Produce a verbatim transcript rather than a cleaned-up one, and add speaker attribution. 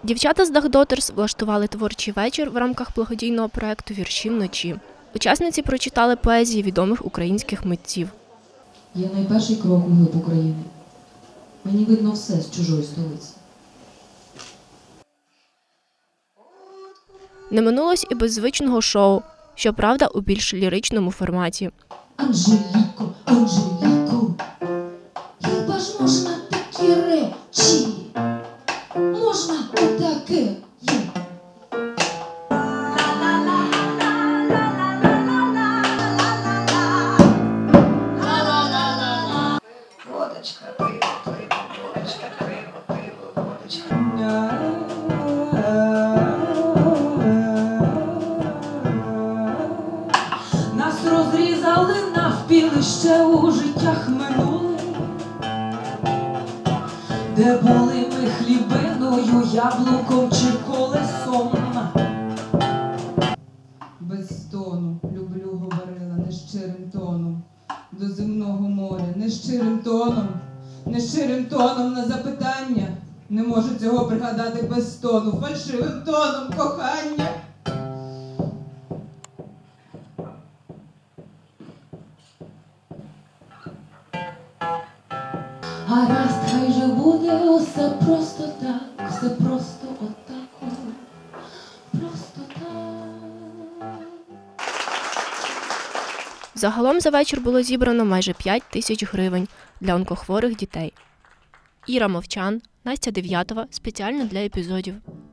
Speaker 1: Дівчата з Дахдотерс влаштували творчий вечір в рамках благодійного проєкту «Вірші вночі». Учасниці прочитали поезії відомих українських митців.
Speaker 2: Я найперший крок у глиб України. Мені видно все з чужої столиці.
Speaker 1: Не минулось і без звичного шоу, щоправда, у більш ліричному форматі.
Speaker 2: Анжеліко, Анжеліко, хіба ж можна такі речі? Можна отаке є.
Speaker 3: Водочка, пиво, пиво, водочка, пиво, пиво, водочка.
Speaker 4: Нас розрізали навпіл ще у життях минулих, де були ми хлібиною, яблуком чи колесом.
Speaker 5: Без стону люблю говорила нещирим тоном до земного моря, нещирим тоном, нещирим тоном на запитання. Не можу цього пригадати без стону, фальшивим тоном кохання.
Speaker 4: Гаразд, хай же буде все просто так, все просто отак, просто так.
Speaker 1: Загалом за вечір було зібрано майже п'ять тисяч гривень для онкохворих дітей. Іра Мовчан, Настя Дев'ятова спеціально для епізодів.